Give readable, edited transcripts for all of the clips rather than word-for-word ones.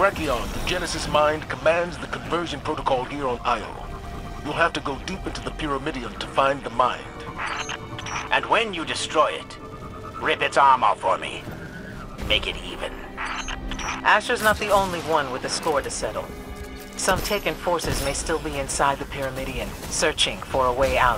Brachion, the Genesis Mind, commands the conversion protocol here on Io. You'll have to go deep into the Pyramidion to find the mind. And when you destroy it, rip its arm off for me. Make it even. Asher's not the only one with a score to settle. Some Taken forces may still be inside the Pyramidion, searching for a way out.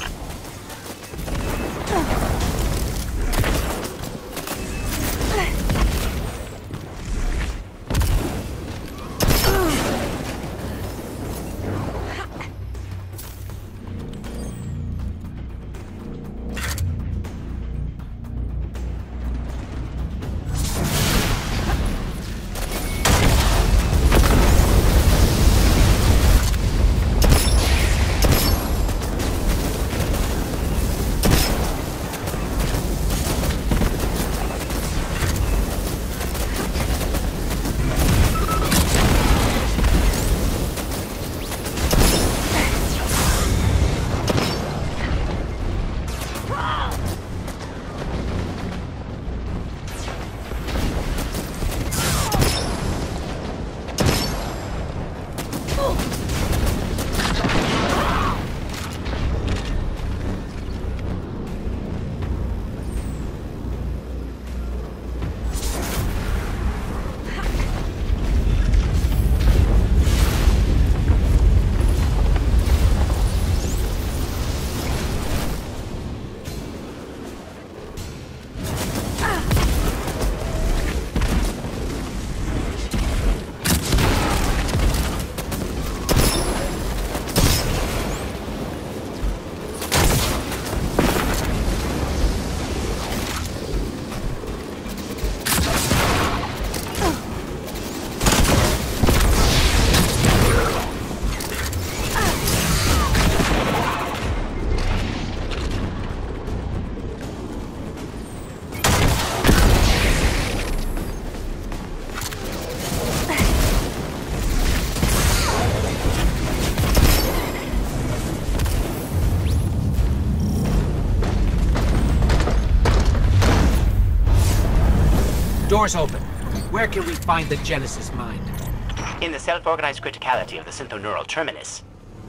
Doors open. Where can we find the Genesis Mind? In the self-organized criticality of the synthoneural terminus.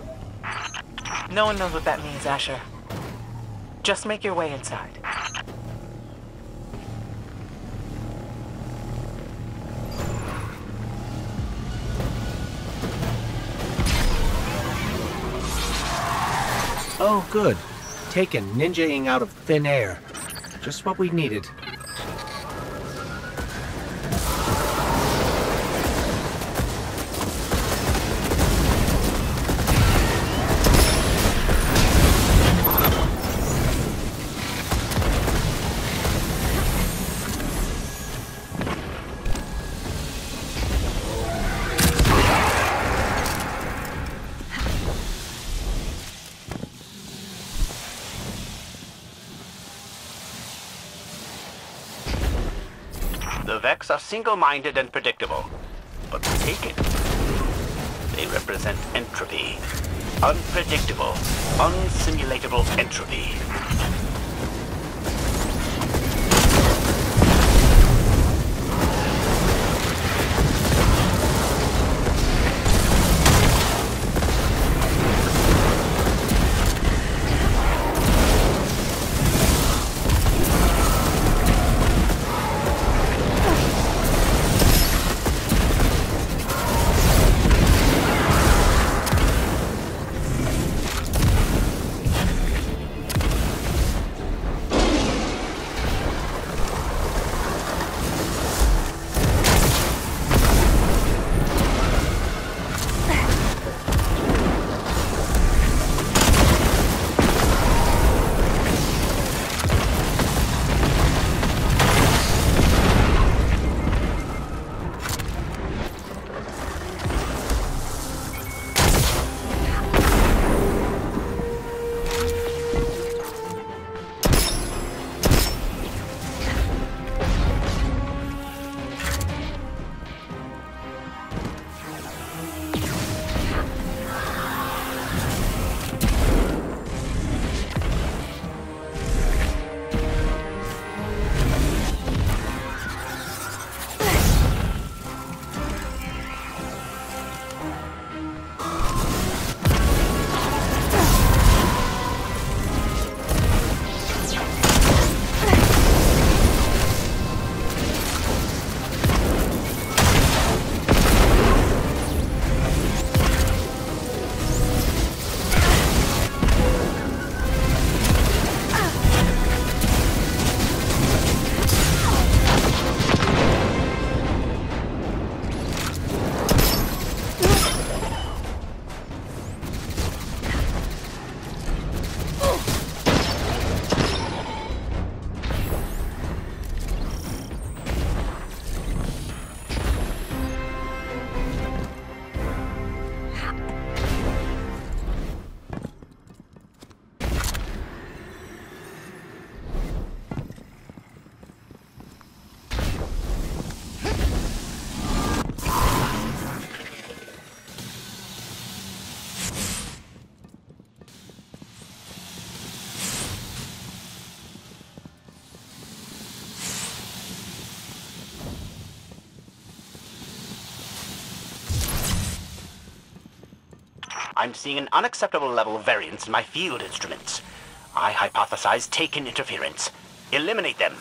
No one knows what that means, Asher. Just make your way inside. Oh, good. Taken ninjaing out of thin air. Just what we needed. The Vex are single-minded and predictable, but the Taken, they represent entropy. Unpredictable, unsimulatable entropy. I'm seeing an unacceptable level of variance in my field instruments. I hypothesize Taken interference. Eliminate them.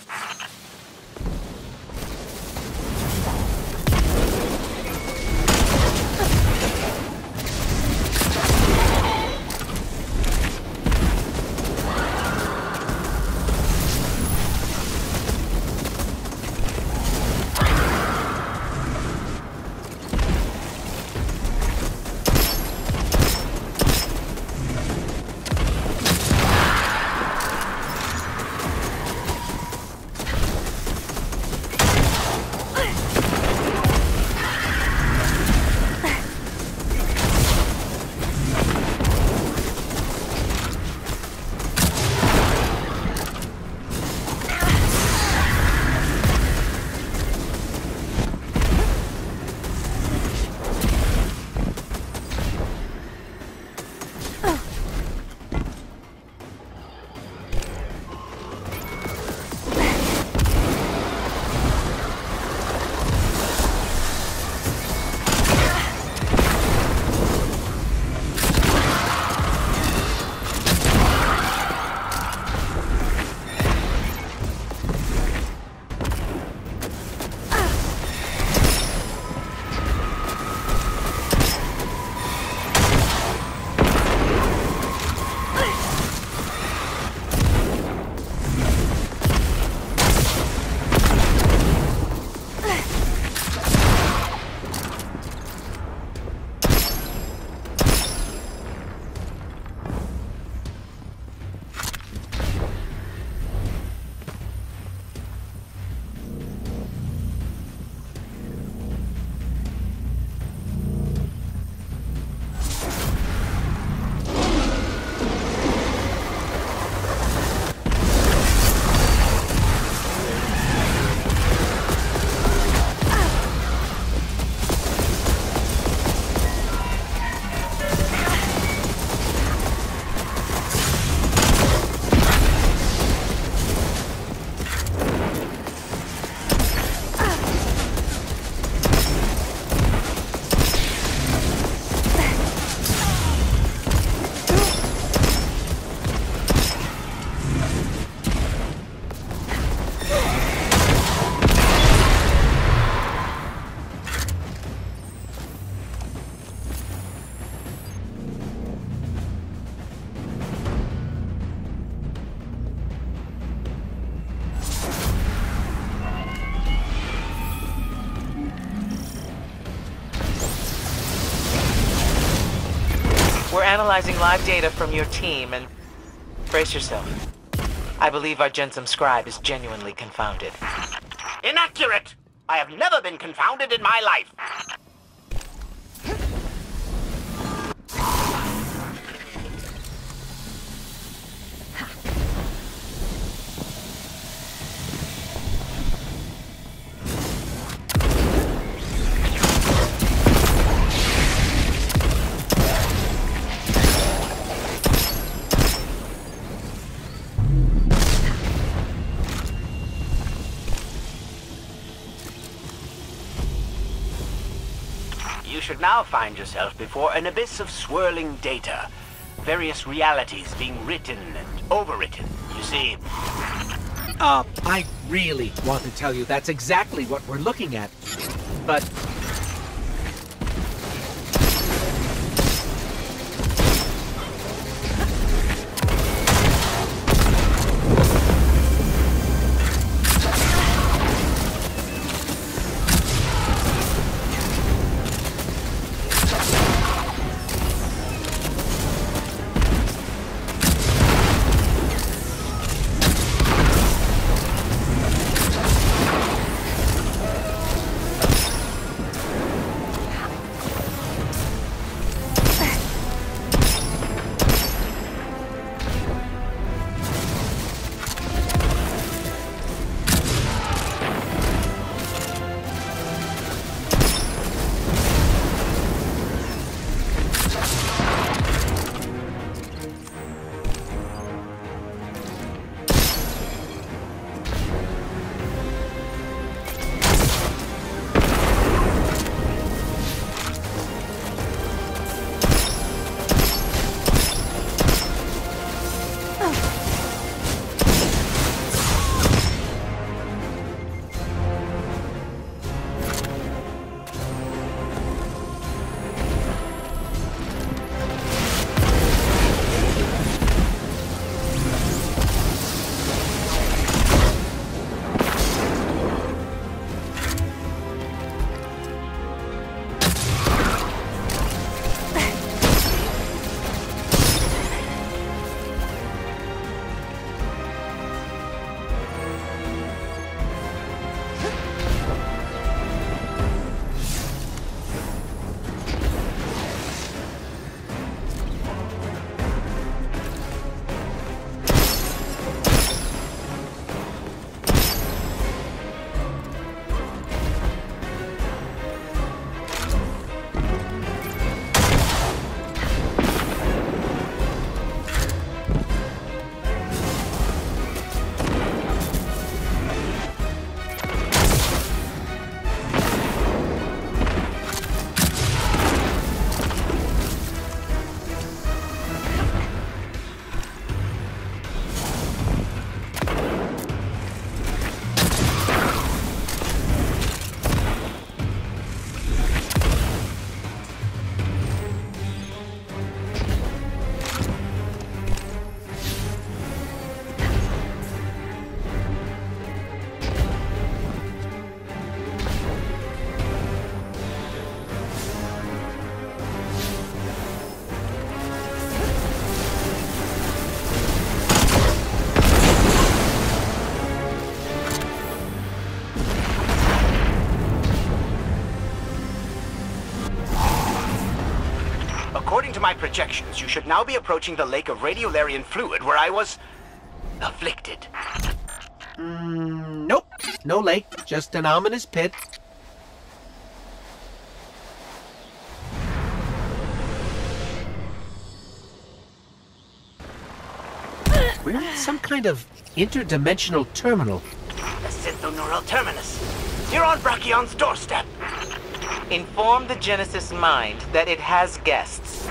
We're analyzing live data from your team and... brace yourself. I believe our Gensum scribe is genuinely confounded. Inaccurate! I have never been confounded in my life. You should now find yourself before an abyss of swirling data. Various realities being written and overwritten, you see. I really want to tell you that's exactly what we're looking at. But... According to my projections, you should now be approaching the lake of radiolarian fluid where I was afflicted. Nope. No lake, just an ominous pit. We're in some kind of interdimensional terminal. The synthoneural terminus. You're on Brachion's doorstep. Inform the Genesis mind that it has guests.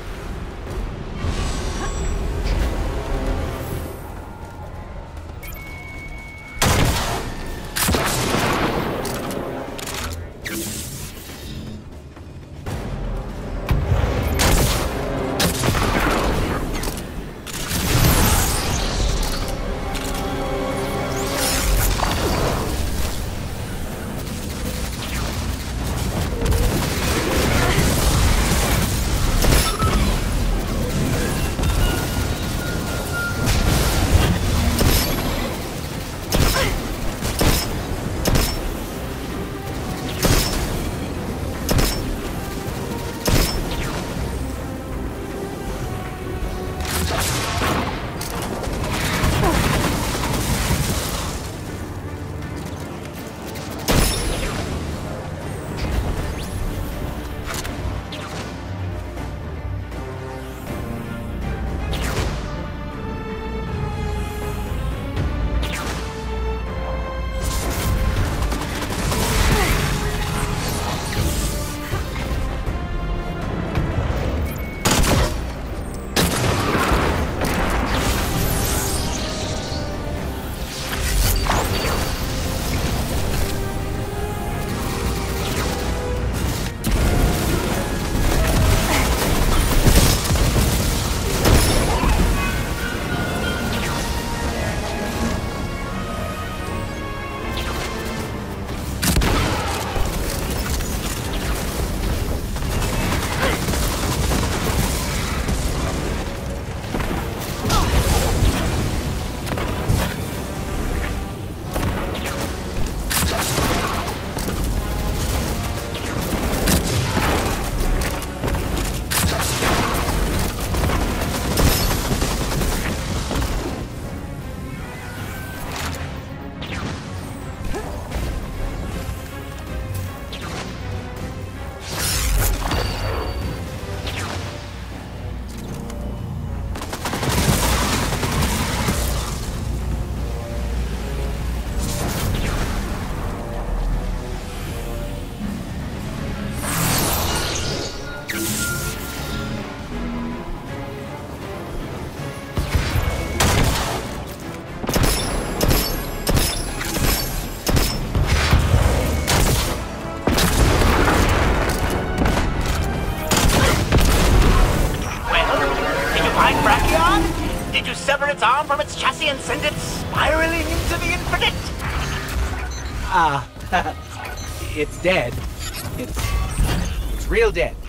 sever its arm from its chassis and send it spiraling into the infinite? It's dead. It's real dead.